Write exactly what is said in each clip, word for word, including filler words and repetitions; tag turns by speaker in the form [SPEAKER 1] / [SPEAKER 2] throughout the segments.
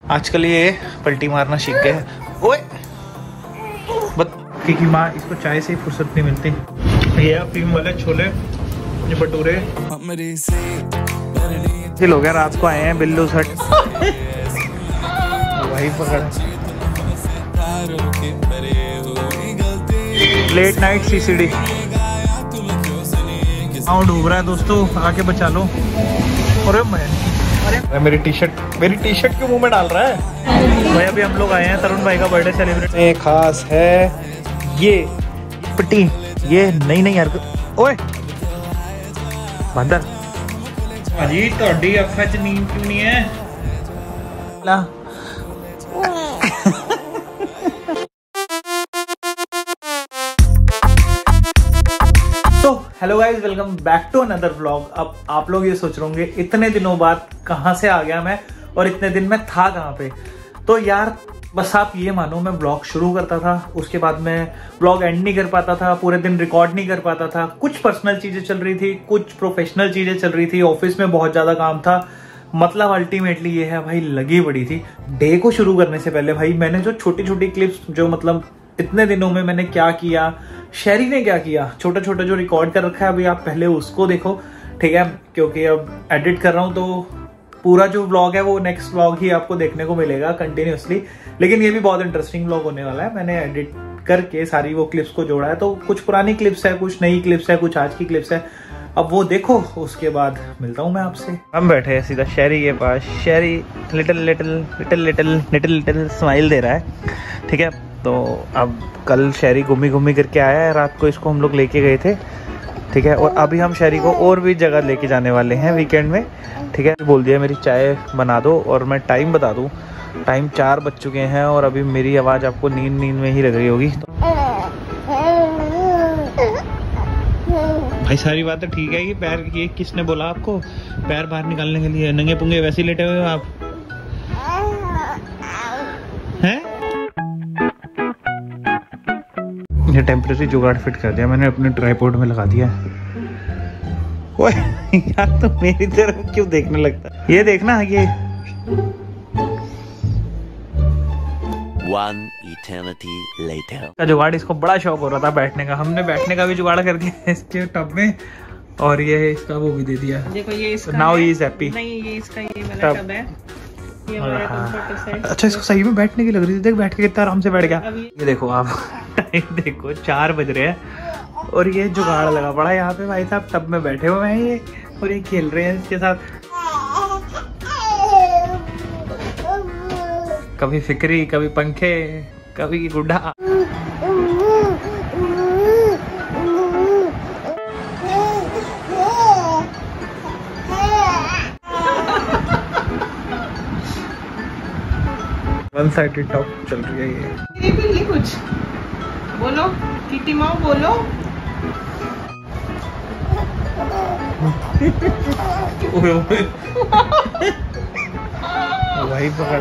[SPEAKER 1] आजकल ये पलटी मारना सीख गए। ओए क्योंकि माँ इसको चाय से ही फुर्सत नहीं मिलती। ये अफीम वाले छोले, ये भटूरे हो गया। रात को आए हैं बिल्लू सट वही पकड़। लेट नाइट सीसीडी हाँ डूब रहा है दोस्तों, आके बचा लो। अरे मैं अरे मेरी टी शर्ट मेरी टी शर्ट क्यों मुंह में डाल रहा है भाई। अभी हम लोग आए हैं तरुण भाई का बर्थडे सेलिब्रेट। एक खास है ये पट्टी, ये नई नई हरकत। ओए बंदर अजी तोड़ी अखा च नींद क्यों नहीं है ला। तो hello guys, welcome back to another vlog. अब आप लोग ये सोच रहे होंगे इतने दिनों बाद कहां से आ गया मैं और इतने दिन में था कहां पे। तो यार बस आप ये मानो, मैं ब्लॉग शुरू करता था, उसके बाद मैं ब्लॉग एंड नहीं कर पाता था, पूरे दिन रिकॉर्ड नहीं कर पाता था। कुछ पर्सनल चीजें चल रही थी, कुछ प्रोफेशनल चीजें चल रही थी, ऑफिस में बहुत ज्यादा काम था। मतलब अल्टीमेटली ये है भाई, लगी बड़ी थी। डे को शुरू करने से पहले भाई मैंने जो छोटी छोटी क्लिप्स, जो मतलब इतने दिनों में मैंने क्या किया, शेरी ने क्या किया, छोटा छोटा जो रिकॉर्ड कर रखा है, अभी आप पहले उसको देखो, ठीक है। क्योंकि अब एडिट कर रहा हूं तो पूरा जो व्लॉग है वो नेक्स्ट व्लॉग ही आपको देखने को मिलेगा कंटिन्यूअसली। लेकिन ये भी बहुत इंटरेस्टिंग व्लॉग होने वाला है। मैंने एडिट करके सारी वो क्लिप्स को जोड़ा है, तो कुछ पुरानी क्लिप्स है, कुछ नई क्लिप्स है, कुछ आज की क्लिप्स है। अब वो देखो, उसके बाद मिलता हूँ मैं आपसे। हम बैठे हैं सीधा शेरी के पास। Sherry little little little little little little smile दे रहा है, ठीक है। तो अब कल शेरी घूमी घूमी करके आया है, रात को इसको हम लोग लेके गए थे, ठीक है। और अभी हम शेरी को और भी जगह लेके जाने वाले हैं वीकेंड में, ठीक है। बोल दिया मेरी चाय बना दो, और मैं टाइम बता दूं, टाइम चार बज चुके हैं और अभी मेरी आवाज़ आपको नींद नींद में ही लग रही होगी। तो भाई सारी बात तो ठीक है कि पैर, ये किसने बोला आपको पैर बाहर निकालने के लिए? नंगे पुंगे वैसे ही लेटे हुए हो आप हैं? ये टेम्परेरी जुगाड़ फिट कर दिया मैंने, अपने ट्राइपॉड में लगा दिया। ओए यार तो मेरी तरफ क्यों देखने लगता है? ये देखना ये
[SPEAKER 2] One eternity later.
[SPEAKER 1] का जुगाड़, इसको बड़ा शौक हो रहा था बैठने का, हमने बैठने का भी जुगाड़ कर दिया इसके टब में, और ये है इसका वो भी दे दिया। देखो ये इसका नाउ ही इज हैप्पी। नहीं ये इसका ये वाला टब है, ये हमारा कंफर्ट है। अच्छा इसको सही में बैठने की लग रही थी, देख बैठ के कितना आराम से बैठ गया। ये देखो आप टाइम देखो, चार बज रहे हैं और ये जुगाड़ लगा पड़ा यहाँ पे भाई साहब, टब में बैठे हुए हैं ये और ये खेल रहे हैं इसके साथ। कभी फिक्री, कभी पंखे, कभी गुड्डा। वन साइडेड टॉप चल रही है ये।
[SPEAKER 3] बिल्ली कुछ बोलो, किटी माँ बोलो।
[SPEAKER 1] वही पकड़,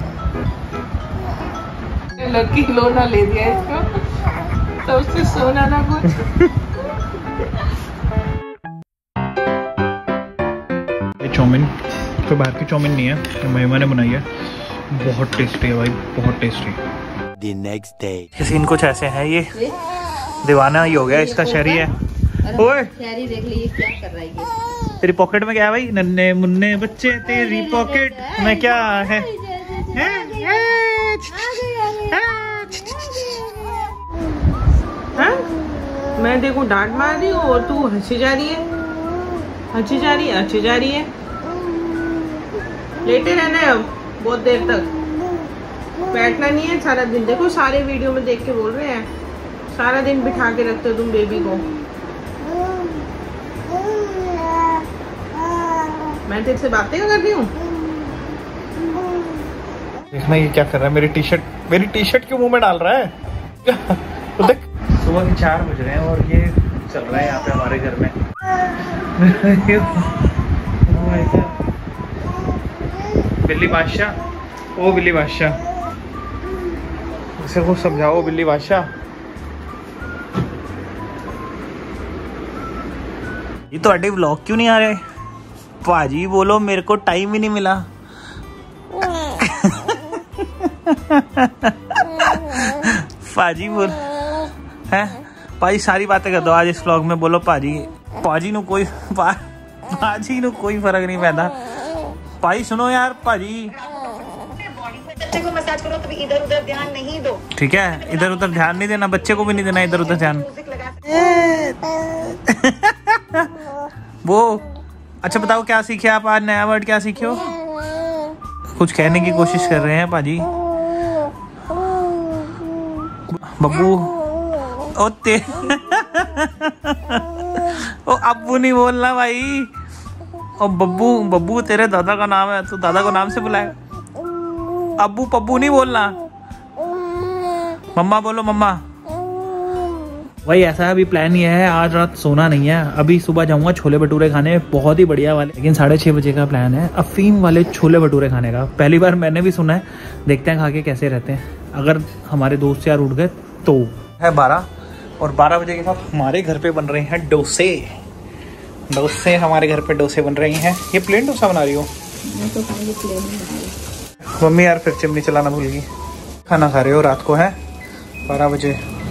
[SPEAKER 3] लकी खिलौना ले दिया इसको, तो उससे सोना ना कुछ।
[SPEAKER 1] ये चाउमीन तो बाहर की चाउमीन नहीं है, तो महिमा ने बनाई है, बहुत टेस्टी है भाई, बहुत टेस्टी।
[SPEAKER 2] The next day.
[SPEAKER 1] सीन कुछ ऐसे है, ये दीवाना ही हो गया इसका। शेरी है, ओए
[SPEAKER 4] शेरी देख ली क्या कर रहा है ये।
[SPEAKER 1] तेरी पॉकेट में क्या है भाई? नन्हे मुन्ने बच्चे तेरी पॉकेट में क्या है?
[SPEAKER 3] हाँ? मैं देखो डांट मार रही हूँ और तू हंसी जा रही है, हंसी जा रही है, हंसी जा रही है। लेटे रहना है अब बहुत देर तक, बैठना नहीं है सारा दिन। देखो सारे वीडियो में देख के बोल रहे हैं, सारा दिन बिठा के रखते हो तुम बेबी को। मैं तेरे से बातें कर रही हूँ।
[SPEAKER 1] देखना ये क्या कर रहा है, मेरी टी शर्ट मेरी टी शर्ट क्यों मुंह में डाल रहा है? तो देख सुबह के चार बज रहे हैं और ये चल रहा है यहाँ पे हमारे घर में। बिल्ली बादशाह, ओ बिल्ली बादशाह, इसे को समझाओ बिल्ली बादशाह। ये तो अड्डे व्लॉग क्यों नहीं आ रहे? पाजी बोलो मेरे को टाइम ही नहीं मिला। पाजी बोल है पाजी सारी बातें कर दो आज इस व्लॉग में। बोलो पाजी पाजी नु कोई पा, पाजी नु कोई फर्क नहीं पैदा। पाजी सुनो यार पाजी
[SPEAKER 5] बच्चे को मसाज करो तो इधर उधर ध्यान नहीं दो।
[SPEAKER 1] ठीक है इधर उधर ध्यान नहीं देना, बच्चे को भी नहीं देना इधर उधर ध्यान। वो अच्छा बताओ क्या सीखे आप आज, नया वर्ड क्या सीखे हो? कुछ कहने की कोशिश कर रहे हैं पाजी। बब्बू ओ ते ओ अब्बू नहीं बोलना भाई। ओ बब्बू बब्बू तेरे दादा का नाम है तो दादा को नाम से बुलाएगा। अब्बू पब्बू नहीं बोलना। मम्मा बोलो मम्मा। भाई ऐसा अभी प्लान ये है आज रात सोना नहीं है, अभी सुबह जाऊंगा छोले भटूरे खाने, बहुत ही बढ़िया वाले, लेकिन साढ़े छः बजे का प्लान है अफीम वाले छोले भटूरे खाने का। पहली बार मैंने भी सुना है, देखते हैं खा के कैसे रहते हैं। अगर हमारे दोस्त यार उठ गए तो है बारह, और बारह बजे के साथ हमारे घर पे बन रहे हैं डोसे। डोसे हमारे घर पे डोसे बन रही हैं। ये प्लेन डोसा बना रही हो? मम्मी यार फिर चिमनी चलाना भूल गई। खाना खा रहे हो रात को है बारह बजे।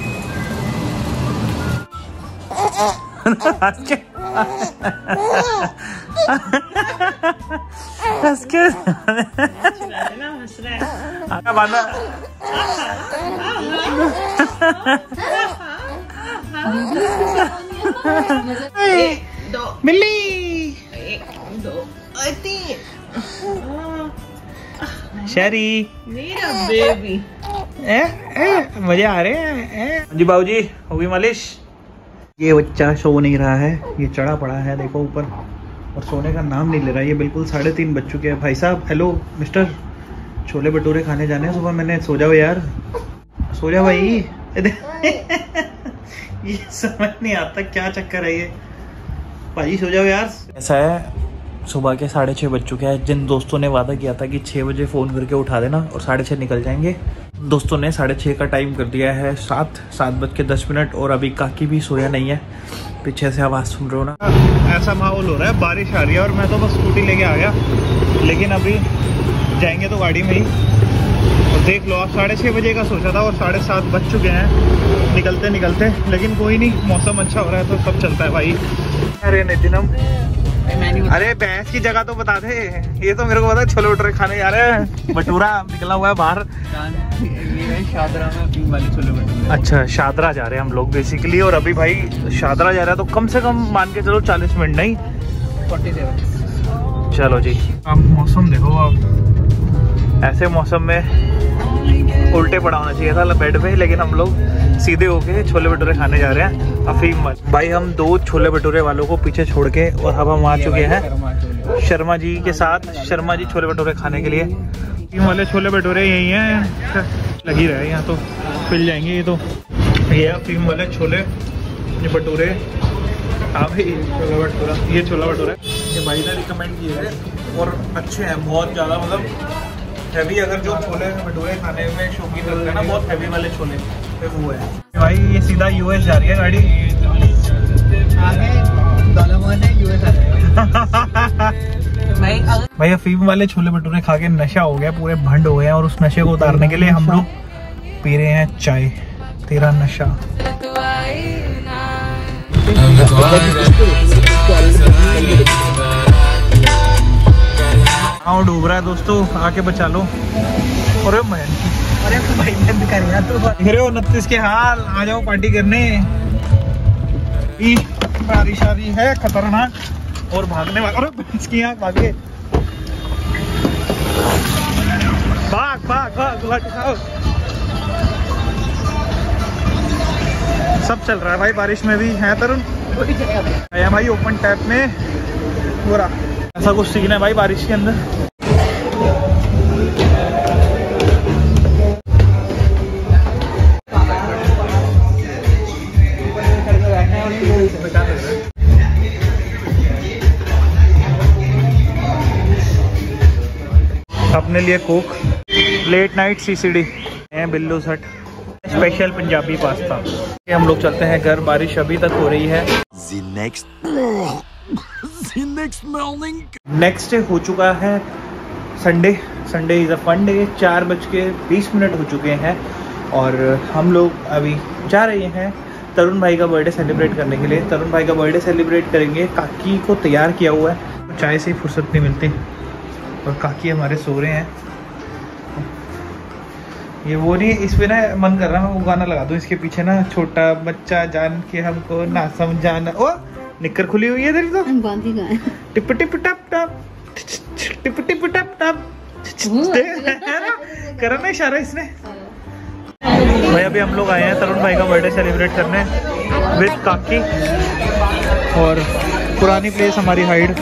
[SPEAKER 1] मिली
[SPEAKER 3] एक दो तीन।
[SPEAKER 1] शरी
[SPEAKER 3] मेरा बेबी
[SPEAKER 1] ए, ए, मजे आ रहे हैं जी। बाबूजी हो गई मालिश। ये बच्चा सो नहीं रहा है, ये चढ़ा पड़ा है देखो ऊपर, और सोने का नाम नहीं ले रहा। ये बिल्कुल साढ़े तीन बज चुके हैं। भाई साहब हेलो मिस्टर, छोले भटूरे खाने जाने हैं सुबह। मैंने सो जाओ यार, सो जाओ भाई। ये समझ नहीं आता क्या चक्कर है ये। भाई सो जाओ यार। ऐसा है सुबह के साढ़े छः बज चुके हैं। जिन दोस्तों ने वादा किया था कि छः बजे फ़ोन करके उठा देना और साढ़े छः निकल जाएंगे, दोस्तों ने साढ़े छः का टाइम कर दिया है सात सात बज के दस मिनट और अभी काकी भी सोया नहीं है। पीछे से आवाज़ सुन रहे हो ना, ऐसा माहौल हो रहा है, बारिश आ रही है और मैं तो बस स्कूटी लेके आ गया, लेकिन अभी जाएंगे तो गाड़ी में ही। और देख लो आप साढ़े छः बजे का सोचा था और साढ़े सात बज चुके हैं निकलते निकलते, लेकिन कोई नहीं, मौसम अच्छा हो रहा है तो सब चलता है भाई। अरे नितिन हम अरे भैंस की जगह तो बता दे, ये तो मेरे को पता है छोले भटूरे खाने जा रहे हैं। भटूरा निकला हुआ है बाहर, शादरा में अफीम वाले छोले भटूरे। अच्छा शादरा जा रहे हैं हम लोग बेसिकली, और अभी भाई शादरा जा रहा है तो कम से कम मान के चलो चालीस मिनट नहीं सैंतालीस। चलो जी अब मौसम देखो, अब ऐसे मौसम में उल्टे पड़ा होना चाहिए था बेड पे, लेकिन हम लोग सीधे होके छोले भटूरे खाने जा रहे हैं अफीम वाले। भाई हम दो छोले भटूरे वालों को पीछे छोड़ के और अब हम आ चुके हैं शर्मा जी के साथ। शर्मा जी छोले भटूरे खाने के लिए। अफीम वाले छोले भटूरे यही हैं, लगी रहे यहाँ तो मिल जाएंगे। ये तो ये अफीम वाले छोले ये भटूरे। हाँ भाई छोला भटूरा, ये छोला भटूरा ये भाई ने रिकमेंड किए हैं और अच्छे हैं बहुत ज़्यादा, मतलब हैवी। अगर जो छोले भटूरे खाने में शौकीन रहते हैं ना, बहुत हैवी वाले छोले तो वो है भाई। ये सीधा यूएस जा रही है गाड़ी, आगे है यूएस आ जाएगा। भाई भाई अफीम वाले छोले भटूरे खा के नशा हो गया, पूरे भंड हो गए हैं, और उस नशे को उतारने के लिए हम लोग पी रहे हैं चाय। तेरा नशा हाँ डूब रहा है दोस्तों, आके बचा लो। अरे मैं अरे भाई बंद कर यार, तो देख रहे हो उनतीस के हाल, आ जाओ पार्टी करने। बारिश आ रही है खतरनाक और भागने वाला। अरे इसकी आँख भागे, भाग भाग भाग भाग। सब चल रहा है भाई बारिश में भी है तरुण भाई। ओपन टैप में पूरा ऐसा कुछ सीन है भाई बारिश के अंदर। अपने लिए कोक, लेट नाइट सीसीडी है बिल्लू सट, स्पेशल पंजाबी पास्ता। हम लोग चलते हैं घर, बारिश अभी तक हो रही है।
[SPEAKER 2] The next, the next morning.
[SPEAKER 1] Next day हो चुका है Sunday Sunday is a fun day. चार बज के बीस मिनट हो चुके हैं और हम लोग अभी जा रहे हैं तरुण भाई का बर्थडे सेलिब्रेट करने के लिए। तरुण भाई का बर्थडे सेलिब्रेट करेंगे। काकी को तैयार किया हुआ है, चाय से ही फुर्सत नहीं मिलती और काकी हमारे सो रहे हैं। ये वो नहीं, इस पे ना मन कर रहा है मैं वो गाना लगा दूं इसके पीछे ना, छोटा बच्चा जान के हमको ना समझाना। ओ निक्कर खुली हुई है तेरी तो, टिप टिप टप टप टिप टिप टप टप करा ना इशारा इसने। भाई अभी हम लोग आए हैं तरुण भाई का बर्थडे सेलिब्रेट करने विद काकी और पुरानी प्लेस हमारी हाइड।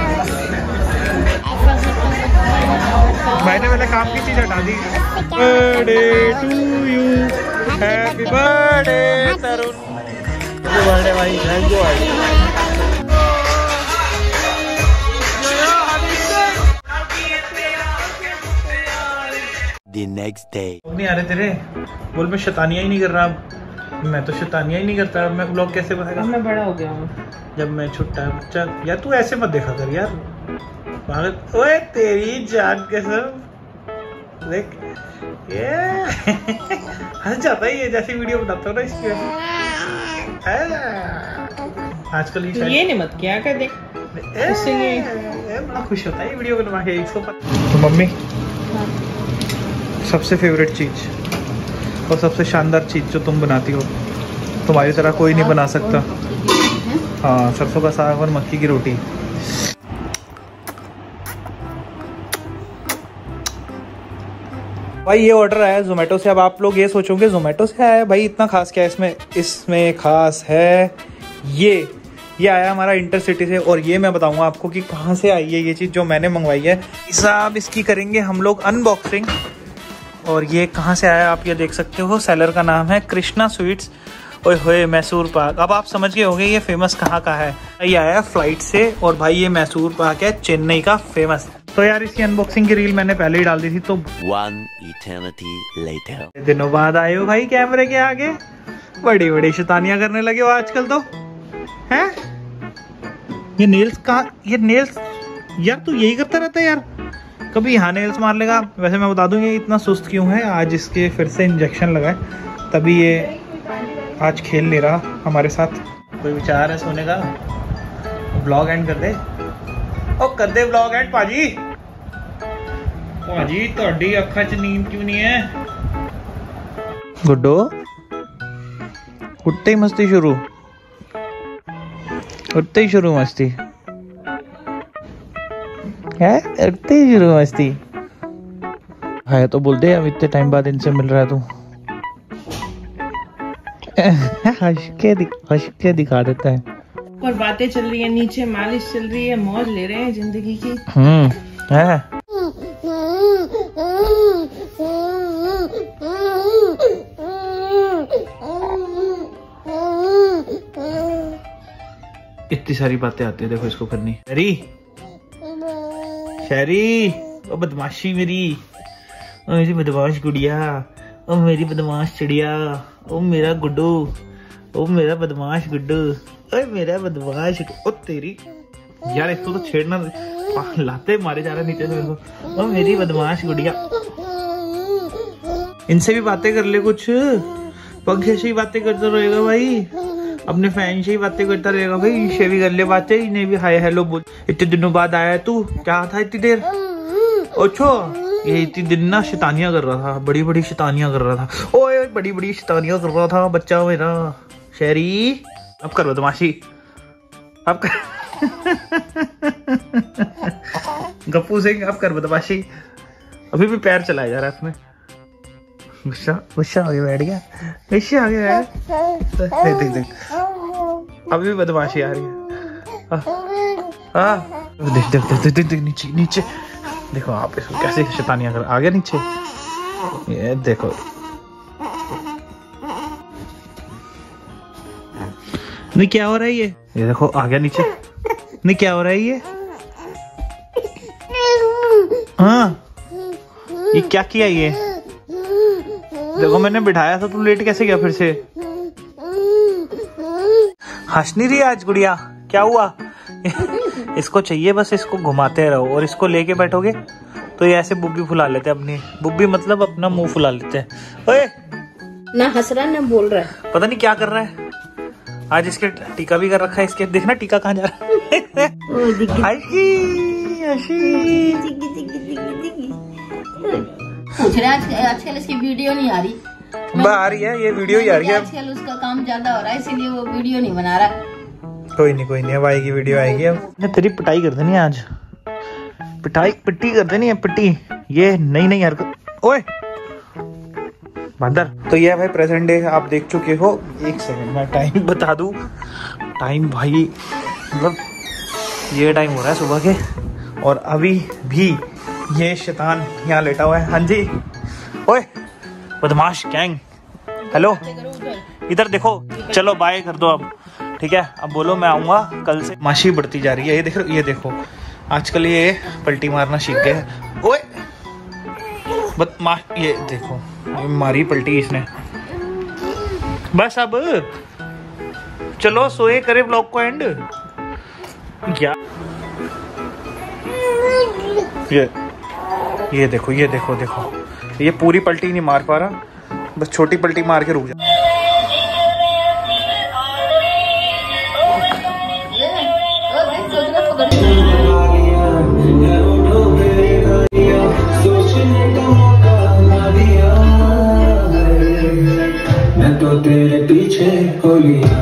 [SPEAKER 1] मैंने मैंने काम की चीज हटा दी। Birthday to you, happy birthday Tarun, happy birthday भाई, थैंक यू भाई।
[SPEAKER 2] The next day.
[SPEAKER 1] नहीं आ रहे तेरे बोल, मैं शैतानियां ही नहीं कर रहा अब। मैं तो शैतानियां ही नहीं करता, मैं व्लॉग कैसे बनाएगा?
[SPEAKER 3] मैं बड़ा हो गया हूँ।
[SPEAKER 1] जब मैं छोटा बच्चा, यार तू ऐसे मत देखा कर यार। ओए तेरी जान कसम, देख ये हंस जाता है ये जैसी वीडियो बनाता हूँ ना इसकी। आजकल
[SPEAKER 3] ये, ये नहीं मत क्या कर, देख इससे ये
[SPEAKER 1] बड़ा खुश होता है ये वीडियो बनवा के। इसको तो मम्मी सबसे फेवरेट चीज और सबसे शानदार चीज जो तुम बनाती हो, तुम्हारी तरह कोई नहीं बना सकता। हाँ, सरसों का साग और मक्की की रोटी। भाई ये ऑर्डर आया जोमेटो से। अब आप लोग ये सोचोगे जोमेटो से आया है भाई, इतना खास क्या है इसमें? इसमें खास है ये ये आया हमारा इंटरसिटी से। और ये मैं बताऊंगा आपको कि कहाँ से आई है ये चीज़ जो मैंने मंगवाई है। साहब इसकी करेंगे हम लोग अनबॉक्सिंग। और ये कहाँ से आया आप ये देख सकते हो। सेलर का नाम है कृष्णा स्वीट्स। ओए होए मैसूर पाक। अब आप समझ गए होंगे ये फेमस कहाँ का है। ये आया फ्लाइट से और भाई ये मैसूर पाक है चेन्नई का फेमस। तो यार इसकी अनबॉक्सिंग की रील मैंने पहले ही डाल दी थी। तो
[SPEAKER 2] One eternity later.
[SPEAKER 1] दिनों बाद आए हो भाई कैमरे के आगे, बड़ी बड़ी शैतानियां करने लगे हो आजकल तो हैं। ये नेल्स का ये नेल्स यार तू यही करता रहता है यार, कभी यहाँ नेल्स मार लेगा। वैसे मैं बता दूं ये इतना सुस्त क्यों है, आज इसके फिर से इंजेक्शन लगा है तभी ये आज खेल नहीं रहा हमारे साथ। कोई विचार है सोने का? ब्लॉग एंड कर दे। ओ कर दे ब्लॉग एंड पाजी। पाजी ਤੁਹਾਡੀ ਅੱਖਾਂ 'ਚ नींद क्यों नहीं है? गुड्डो उठते ही मस्ती शुरू, उठते ही शुरू मस्ती है, उठते ही शुरू मस्ती है। तो बोल दे अब इतने टाइम बाद इनसे मिल रहा है तू। हंस के हंस के दिखा देता है।
[SPEAKER 3] और बातें चल रही है, नीचे मालिश चल रही है, मौज ले रहे हैं जिंदगी की।
[SPEAKER 1] हम्म है। इतनी सारी बातें आती है देखो इसको करनी। शहरी शहरी ओ बदमाशी मेरी, ओ मेरी बदमाश गुड़िया, ओ मेरी बदमाश चिड़िया, ओ मेरा गुड्डू, ओ मेरा बदमाश गुड्डू, ओए मेरा बदमाश। ओ तेरी यार इसको तो छेड़ना, लाते मारे जा रहे नीचे से। ओ मेरी बदमाश गुड़िया। इनसे भी बातें कर ले कुछ, पंखे से ही बातें करता रहेगा भाई, अपने फैन से ही बातें करता रहेगा भाई। इनसे भी कर ले बातें, इन्हें भी हाय हेलो बोल। इतने दिनों बाद आया तू, क्या था इतनी देर? अच्छा ये इतनी दिन ना शैतानियां कर रहा था, बड़ी बड़ी शैतानियां कर रहा था। ओए बड़ी बड़ी शैतानियां कर रहा था बच्चा मेरा शहरी। अब कर बदमाशी, अब कर गप्पू सिंह, अब कर बदमाशी। अभी भी पैर चलाया जा रहा है अपने। गुस्सा गुस्सा आगे बैठ गया, गुस्सा आगे बैठ। देख देख देख अभी भी बदमाशी आ रही है। हाँ देख देख देख देख देख नीचे नीचे देखो आप इसको कैसे शैतानियां कर। आ गया नीचे, ये देखो। नहीं क्या हो रहा है ये ये देखो आ गया नीचे। नहीं क्या हो रहा है ये? हाँ ये क्या किया ये? देखो मैंने बिठाया था, तू लेट कैसे गया फिर से? हंस नहीं रही आज गुड़िया, क्या हुआ? इसको चाहिए बस इसको घुमाते रहो और इसको लेके बैठोगे तो ये ऐसे बुब्बी फुला लेते हैं अपनी, बुब्बी मतलब अपना मुंह फुला लेते हैं। ओए
[SPEAKER 4] ना हंस रहा ना बोल रहा है,
[SPEAKER 1] पता नहीं क्या कर रहा है। आज इसके टीका भी कर रखा है, इसके देखना टीका कहाँ जा रहा है।
[SPEAKER 4] पूछ रहे आज आजकल इसकी वीडियो नहीं आ रही।
[SPEAKER 1] आ रही है, ये वीडियो ही आ रही है।
[SPEAKER 4] आजकल उसका काम ज्यादा हो रहा है इसीलिए वो वीडियो नहीं बना रहा।
[SPEAKER 1] कोई नहीं कोई नहीं, अब आएगी वीडियो आएगी। अब तेरी पिटाई कर देनी आज, पिटाई पिट्टी कर देनी है, पिट्टी। ये नहीं नहीं यार, ओए बंदर। तो ये भाई प्रेजेंट डे आप देख चुके हो। एक सेकंड मैं टाइम बता दूं, टाइम भाई मतलब ये टाइम हो रहा है सुबह के, और अभी भी ये शैतान यहाँ लेटा हुआ है। हाँ जी, ओए बदमाश गैंग, हेलो इधर देखो। चलो बाय कर दो अब, ठीक है। अब बोलो मैं आऊंगा कल से। माशी बढ़ती जा रही है, ये देखो ये देखो, आजकल ये पलटी मारना सीख गए। ओए बदमाश, ये देखो मारी पलटी इसने। बस अब चलो सोए, करे ब्लॉग को एंड। क्या ये ये देखो ये देखो देखो, ये पूरी पलटी नहीं मार पा रहा, बस छोटी पलटी मार के रुक जा। मैं तो तेरे पीछे हो लिया।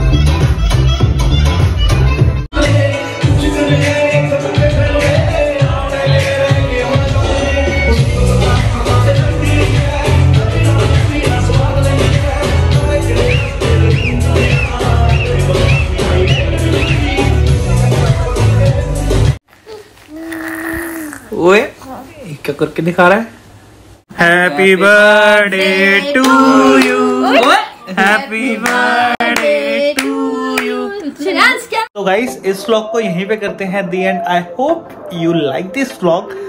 [SPEAKER 1] ओए क्या करके दिखा रहा है? Happy birthday to you, happy birthday to you. तो गाइस इस व्लॉग को यहीं पे करते हैं the end. I hope you like this vlog.